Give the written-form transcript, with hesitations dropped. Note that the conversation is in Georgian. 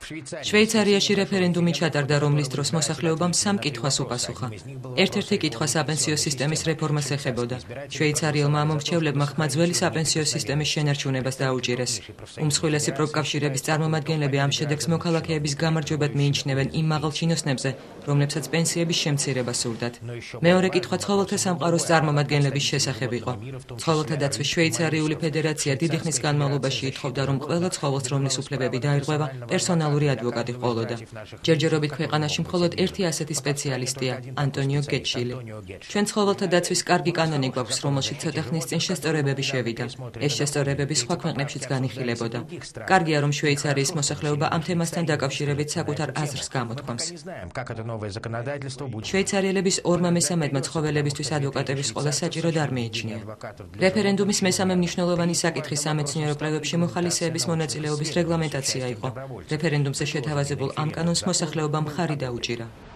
შვეიცარიაში რეფერენდუმი ჩატარდა, რომლის დროს მოსახლეობამ სამ კითხვას უპასუხა. ერთ-ერთი კითხვა საპენსიო სისტემის რეფორმას ეხებოდა. შვეიცარიელმა ამომრჩევლებმა ხმა ძველი საპენსიო სისტემის შენარჩუნებას დაუჭირეს. უმსხვილესი პროფკავშირების წარმომადგენლები ამ შედეგს მოქალაქეების გამარჯვებად მიიჩნევენ იმ მაღალ ჩინოსნებზე, რომლებსაც პენსიების შემცირება სურდათ. მეორე კითხვა ცხოველთა სამყაროს წარმომადგენლების შესახებ იყო. ცხოველთა დაცვის შვეიცარიული ფედერაცია დიდი ხნის განმავლობაში ითხოვდა, რომ ყველა ცხოველს, რომლის უფლებები დაირღვევა, პერსონალური ადვოკატი ჰყოლოდა. ჯერჯერობით ქვეყანაში მხოლოდ ერთი ასეთი სპეციალისტია, ანტონიო გეჩილი. ჩვენ ცხოველთა დაცვის კარგი კანონი გვაქვს, რომელშიც ცოტა ხნის წინ შესწორებები შევიდა. ეს შესწორებები სხვა ქვეყნებშიც განიხილებოდა. კარგია, რომ შვეიცარიის მოსახლეობა ამ თემასთან დაკავშირებით საკუთარ აზრს გამოთქვამს. შვეიცარიელების 2/3-მა ცხოველებისთვის ადვოკატების ყოლა საჭიროდ არ მიიჩნია. რეფერენდუმის მესამე მნიშვნელოვანი საკითხი სამეცნიერო კვლევებში მოხალისეების მონაწილეობის რეგლამენტაცია იყო. რეფერენდუმზე შეთავაზებულ ამ კანონს მოსახლეობამ მხარი დაუჭირა.